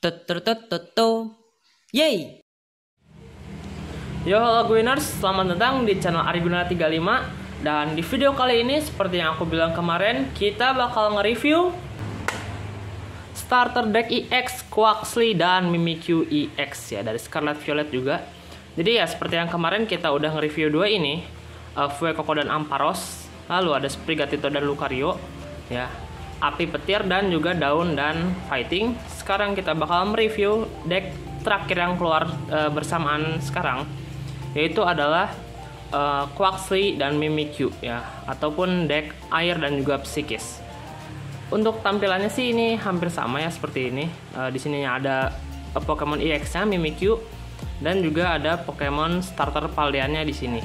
Tututututu. Yeay. Yo halo Guiners, selamat datang di channel Ariguna 35. Dan di video kali ini seperti yang aku bilang kemarin, kita bakal nge-review Starter Deck EX, Quaxly, dan Mimikyu EX ya, dari Scarlet Violet juga. Jadi ya seperti yang kemarin kita udah nge-review dua ini, Fuecoco dan Ampharos. Lalu ada Sprigatito dan Lucario ya, Api Petir dan juga Daun dan Fighting. Sekarang kita bakal mereview deck terakhir yang keluar bersamaan sekarang, yaitu adalah Quaxly dan Mimikyu ya, ataupun deck air dan juga psikis. Untuk tampilannya sih ini hampir sama ya, seperti ini. Di sini ada Pokemon EX-nya Mimikyu dan juga ada Pokemon starter Paldeannya di sini.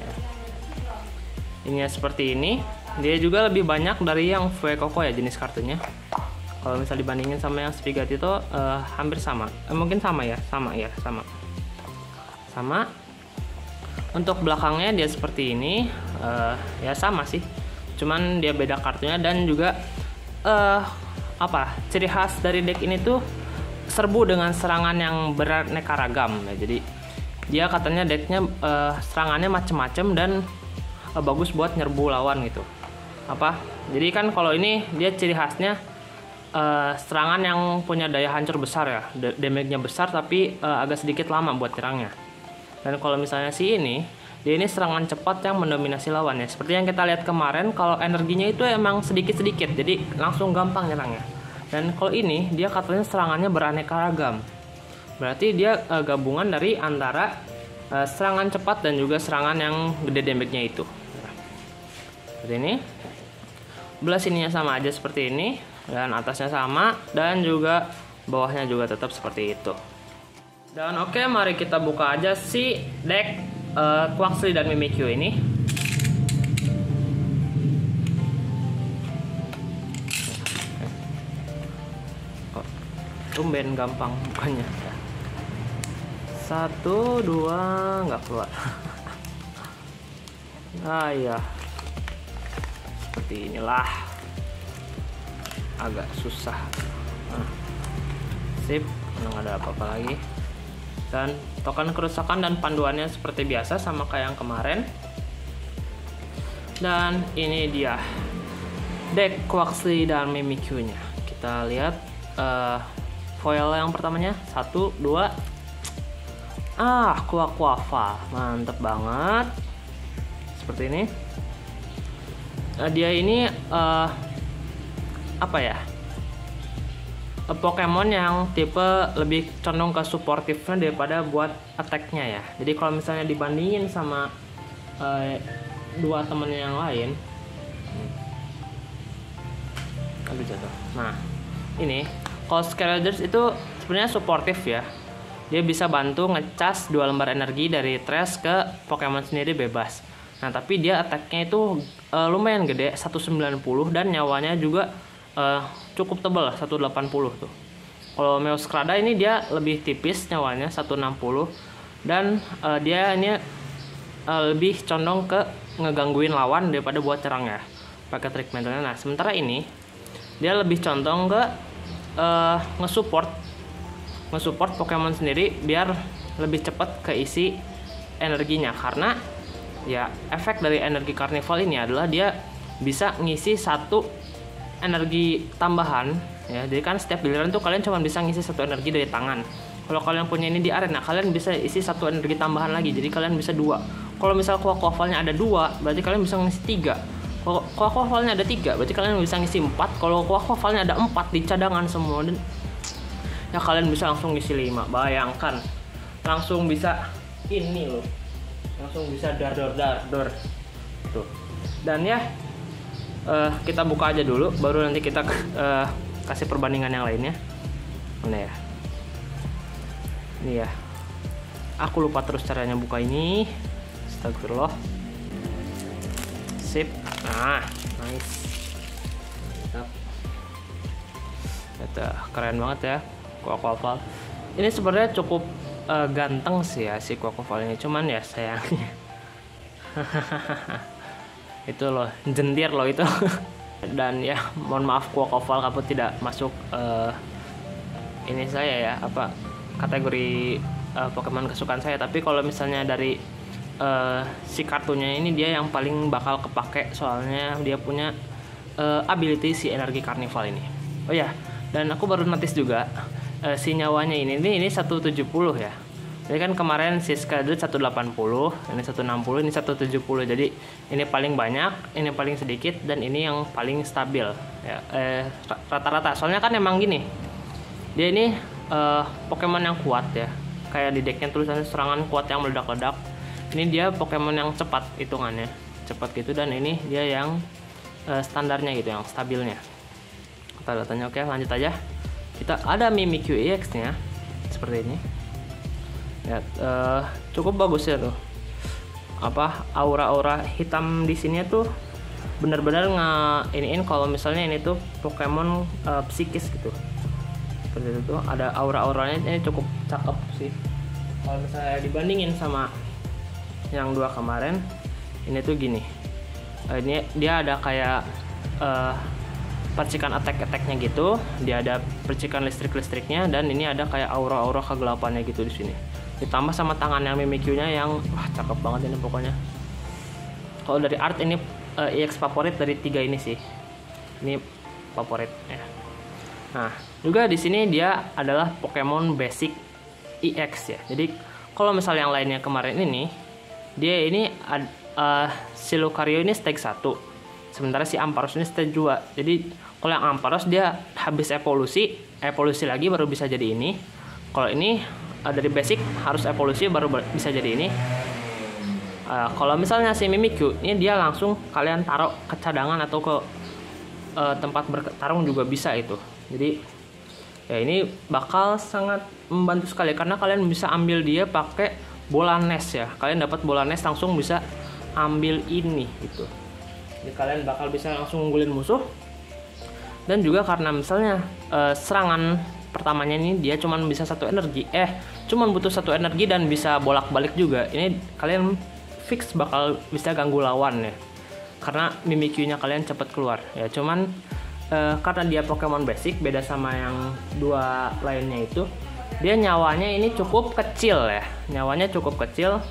Ini seperti ini. Dia juga lebih banyak dari yang Fuecoco ya jenis kartunya. Kalau misal dibandingin sama yang Sprigatito hampir sama. Mungkin sama ya, sama. Untuk belakangnya dia seperti ini, ya sama sih. Cuman dia beda kartunya dan juga ciri khas dari deck ini tuh serbu dengan serangan yang beraneka ragam ya. Jadi dia katanya decknya serangannya macem-macem dan bagus buat nyerbu lawan gitu. Jadi kan kalau ini dia ciri khasnya serangan yang punya daya hancur besar ya, damage-nya besar tapi agak sedikit lama buat nyerangnya. Dan kalau misalnya dia ini serangan cepat yang mendominasi lawan ya. Seperti yang kita lihat kemarin, kalau energinya itu emang sedikit-sedikit, jadi langsung gampang nyerangnya. Dan kalau ini dia katanya serangannya beraneka ragam. Berarti dia gabungan dari antara serangan cepat dan juga serangan yang gede damage-nya itu. Seperti ini. Belah sininya sama aja seperti ini, dan atasnya sama, dan juga bawahnya juga tetap seperti itu. Dan oke, mari kita buka aja si deck Quaxly dan Mimikyu ini. Oh, tumben gampang bukanya. 1, 2, nggak keluar. Iya. Seperti inilah, agak susah. Sip, nggak ada apa-apa lagi. Dan token kerusakan dan panduannya seperti biasa sama kayak yang kemarin. Dan ini dia deck Quaxly dan Mimikyu nya. Kita lihat foil yang pertamanya, 1, 2. Quaquaval, mantep banget. Seperti ini. Dia ini Pokemon yang tipe lebih condong ke supportifnya daripada buat attack-nya ya. Jadi kalau misalnya dibandingin sama dua temennya yang lain, jatuh. Nah, ini kalau Scaraders itu sebenarnya supportif ya. Dia bisa bantu ngecas 2 lembar energi dari trash ke Pokemon sendiri bebas. Nah, tapi dia attack-nya itu lumayan gede, 190, dan nyawanya juga cukup tebal, 180 tuh. Kalau Meowscarada ini dia lebih tipis nyawanya, 160, dan dia ini lebih condong ke ngegangguin lawan daripada buat cerang ya, pakai trik mentalnya. Nah, sementara ini dia lebih condong ke nge-support Pokemon sendiri biar lebih cepat keisi energinya, karena ya efek dari energi karnival ini adalah dia bisa ngisi 1 energi tambahan ya. Jadi kan setiap giliran tuh kalian cuma bisa ngisi 1 energi dari tangan. Kalau kalian punya ini di arena, kalian bisa isi 1 energi tambahan lagi, jadi kalian bisa 2. Kalau misal Quaquavalnya ada 2, berarti kalian bisa ngisi 3. Kalau Quaquavalnya ada 3, berarti kalian bisa ngisi 4. Kalau Quaquavalnya ada 4 di cadangan semua, dan ya kalian bisa langsung ngisi 5. Bayangkan, langsung bisa ini loh, langsung bisa dar tuh. Dan ya kita buka aja dulu, baru nanti kita kasih perbandingan yang lainnya. Mana ya, ini ya, aku lupa terus caranya buka ini. Astagfirullah. Sip. Nah, nice, mantap. Keren banget ya Quaquaval. Ini sebenarnya cukup ganteng sih ya si Quaquaval ini, cuman ya sayangnya itu loh, jentir loh itu. Dan ya mohon maaf Quaquaval, kamu tidak masuk ini saya ya, apa kategori Pokemon kesukaan saya. Tapi kalau misalnya dari si kartunya ini, dia yang paling bakal kepake, soalnya dia punya ability si energi karnival ini. Oh ya, dan aku baru notice juga si nyawanya ini 170 ya. Jadi kan kemarin si Skyler 180, ini 160, ini 170. Jadi ini paling banyak, ini paling sedikit, dan ini yang paling stabil ya, rata-rata. Soalnya kan emang gini, dia ini Pokemon yang kuat ya. Kayak di decknya tulisannya serangan kuat yang meledak-ledak. Ini dia Pokemon yang cepat hitungannya, cepat gitu, dan ini dia yang standarnya gitu, yang stabilnya. Kita datanya. Oke, lanjut aja. Kita ada Mimikyu EX nya seperti ini ya, cukup bagus ya tuh, apa aura-aura hitam di sini tuh benar-benar nge-iniin kalau misalnya ini tuh Pokemon psikis gitu. Seperti itu tuh, ada aura-auranya, ini cukup cakep sih kalau misalnya dibandingin sama yang dua kemarin. Ini tuh gini, ini dia ada kayak percikan attack-attacknya gitu, dia ada percikan listrik-listriknya, dan ini ada kayak aura-aura kegelapannya gitu di sini. Ditambah sama tangan yang Mimikyu-nya yang wah cakep banget ini pokoknya. Kalau dari art ini EX favorit dari 3 ini sih. Ini favorit ya. Nah, juga di sini dia adalah Pokemon basic EX ya. Jadi kalau misalnya yang lainnya kemarin ini, dia ini si Lucario ini stage 1. Sementara si Ampharos ini stage 2. Jadi kalau yang Ampharos dia habis evolusi lagi baru bisa jadi ini. Kalau ini dari basic harus evolusi baru bisa jadi ini. Kalau misalnya si Mimikyu ini dia langsung kalian taruh ke cadangan atau ke tempat bertarung juga bisa itu. Jadi ya ini bakal sangat membantu sekali karena kalian bisa ambil dia pakai bola nest ya. Kalian dapat bola nest langsung bisa ambil ini gitu. Jadi kalian bakal bisa langsung ngunggulin musuh. Dan juga karena misalnya serangan pertamanya ini dia cuman bisa 1 energi, cuman butuh 1 energi dan bisa bolak-balik juga. Ini kalian fix bakal bisa ganggu lawan ya, karena Mimikyu-nya kalian cepat keluar ya. Cuman karena dia Pokemon basic, beda sama yang 2 lainnya itu, dia nyawanya ini cukup kecil ya. Nyawanya cukup kecil,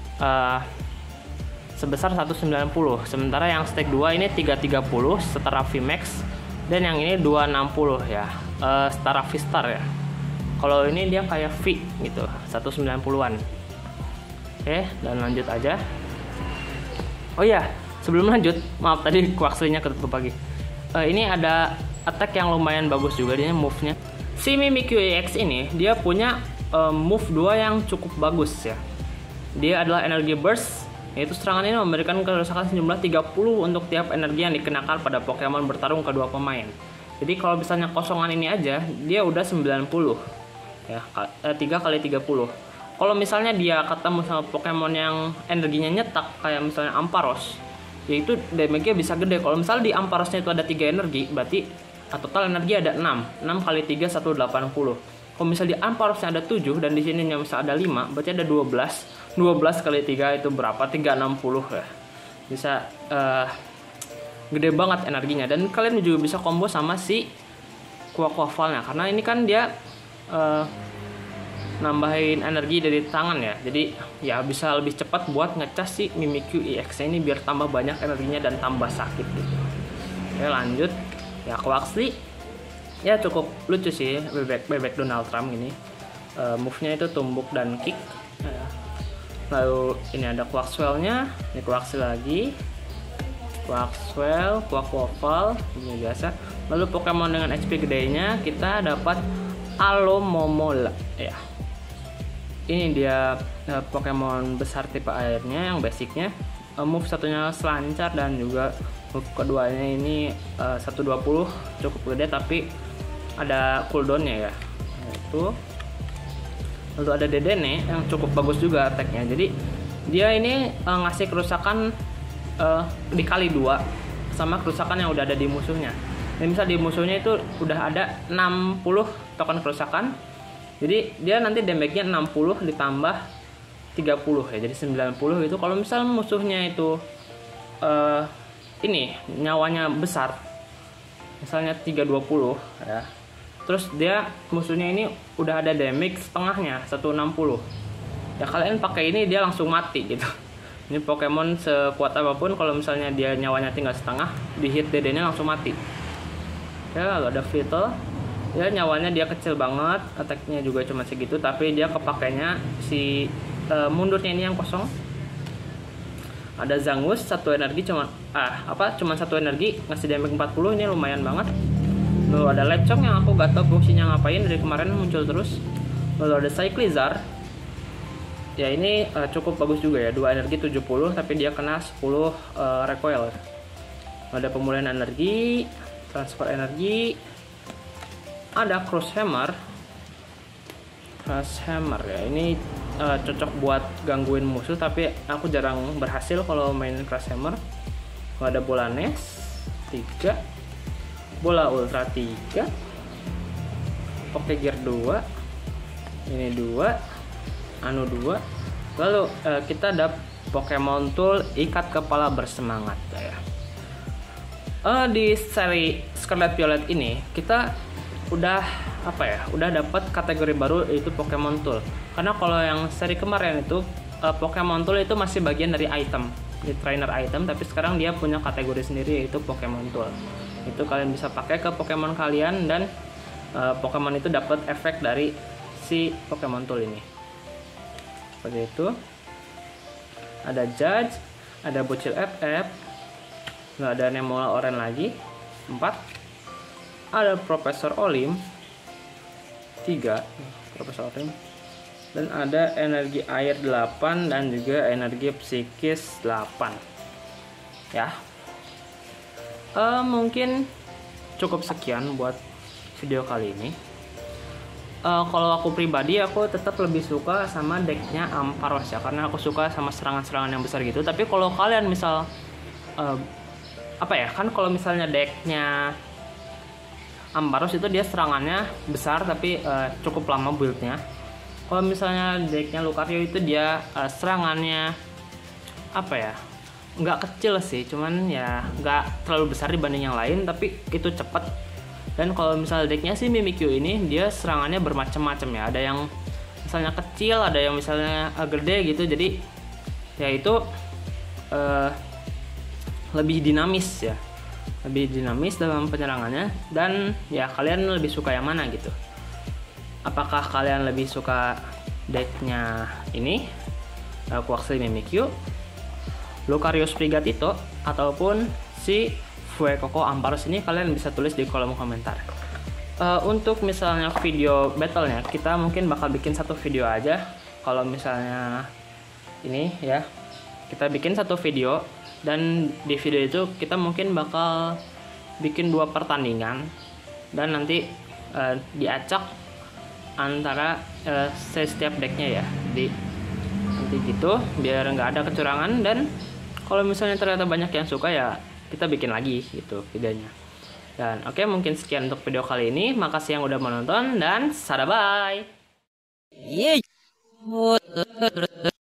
sebesar 190. Sementara yang stage 2 ini 330 setara VMAX, dan yang ini 260 ya, setara V-Star ya. Kalau ini dia kayak V gitu, 190-an. Oke, dan lanjut aja. Oh iya, sebelum lanjut, maaf tadi Quaxly-nya ketutup lagi. Ini ada attack yang lumayan bagus juga, dia move-nya. Si Mimikyu EX ini dia punya move 2 yang cukup bagus ya. Dia adalah energi burst, yaitu serangan ini memberikan kerusakan sejumlah 30 untuk tiap energi yang dikenakan pada Pokemon bertarung kedua pemain. Jadi kalau misalnya kosongan ini aja, dia udah 90 ya, 3 kali 30. Kalau misalnya dia ketemu sama Pokemon yang energinya nyetak kayak misalnya Ampharos, yaitu damage-nya bisa gede. Kalau misalnya di Ampharosnya itu ada 3 energi, berarti total energi ada 6 kali 3 180. Kalau misalnya di Ampharosnya ada 7 dan di sini misalnya ada 5, berarti ada 12 kali 3 itu berapa? 360 ya. Bisa gede banget energinya, dan kalian juga bisa combo sama si Quaquavalnya karena ini kan dia nambahin energi dari tangan ya. Jadi ya bisa lebih cepat buat ngecas si Mimikyu EX ini biar tambah banyak energinya dan tambah sakit gitu. Oke, lanjut ya. Quaxly ya cukup lucu sih, bebek Donald Trump ini. Move-nya itu tumbuk dan kick ya. Lalu ini ada Quaxwell-nya, ini Quaxly lagi, Quaxwell, Quaquaval, ini biasa. Lalu Pokemon dengan HP gedenya kita dapat Alomomola ya. Ini dia Pokemon besar tipe airnya yang basicnya. Move satunya selancar dan juga move keduanya ini 120 cukup gede tapi ada cooldown-nya ya. Itu. Lalu ada Dedenne yang cukup bagus juga attack-nya. Jadi dia ini ngasih kerusakan dikali 2 sama kerusakan yang udah ada di musuhnya. Dan misal di musuhnya itu udah ada 60 token kerusakan. Jadi dia nanti damage-nya 60 ditambah 30 ya. Jadi 90 itu. Kalau misal musuhnya itu ini nyawanya besar, misalnya 320 ya, Terus dia musuhnya ini udah ada damage setengahnya 160. Ya kalian pakai ini dia langsung mati gitu. Ini Pokemon sekuat apapun kalau misalnya dia nyawanya tinggal setengah, di hit DD-nya langsung mati. Ya lalu ada Vital. Ya nyawanya dia kecil banget, attack-nya juga cuma segitu, tapi dia kepakainya si mundurnya ini yang kosong. Ada Zangus, satu energi cuma satu energi ngasih damage 40, ini lumayan banget. Lalu ada Lechonk yang aku gak tau fungsinya ngapain, dari kemarin muncul terus. Lalu ada Cyclizar. Ya ini cukup bagus juga ya, 2 energi 70 tapi dia kena 10 recoil. Ada pemulihan energi, transfer energi. Ada Cross Hammer ya, ini cocok buat gangguin musuh, tapi aku jarang berhasil kalau main Cross Hammer. Ada bola Nes 3, bola Ultra 3, Pokegear 2, ini 2, Anu 2. Lalu kita ada Pokemon Tool Ikat Kepala Bersemangat ya. Di seri Scarlet Violet ini kita udah dapat kategori baru, yaitu Pokemon Tool. Karena kalau yang seri kemarin itu Pokemon Tool itu masih bagian dari item, di trainer item, tapi sekarang dia punya kategori sendiri, yaitu Pokemon Tool. Itu kalian bisa pakai ke Pokemon kalian, dan Pokemon itu dapat efek dari si Pokemon Tool ini. Seperti itu. Ada Judge, ada Bocil FF, nggak ada Nemola Orange lagi 4. Ada Profesor Olim 3, Profesor Olim, dan ada energi air 8 dan juga energi psikis 8 ya. Mungkin cukup sekian buat video kali ini. Kalau aku pribadi, aku tetap lebih suka sama decknya Ampharos ya, karena aku suka sama serangan-serangan yang besar gitu. Tapi kalau kalian misal kan kalau misalnya decknya Ampharos itu dia serangannya besar tapi cukup lama buildnya. Kalau misalnya decknya Lucario itu dia serangannya nggak kecil sih, cuman ya nggak terlalu besar dibanding yang lain, tapi itu cepet. Dan kalau misalnya decknya si Mimikyu ini, dia serangannya bermacam-macam ya. Ada yang misalnya kecil, ada yang misalnya gede gitu. Jadi ya itu lebih dinamis ya, lebih dinamis dalam penyerangannya. Dan ya kalian lebih suka yang mana gitu? Apakah kalian lebih suka decknya ini, Quaxly Mimikyu, Lucario Sprigatito, ataupun si Fuecoco Ampharos ini? Kalian bisa tulis di kolom komentar. Untuk misalnya video battlenya, kita mungkin bakal bikin satu video aja. Kalau misalnya ini ya, kita bikin satu video, dan di video itu kita mungkin bakal bikin 2 pertandingan, dan nanti diacak antara setiap decknya ya. Jadi nanti gitu biar nggak ada kecurangan, dan kalau misalnya ternyata banyak yang suka ya kita bikin lagi gitu videonya. Dan oke, mungkin sekian untuk video kali ini. Makasih yang udah menonton, dan sada bye.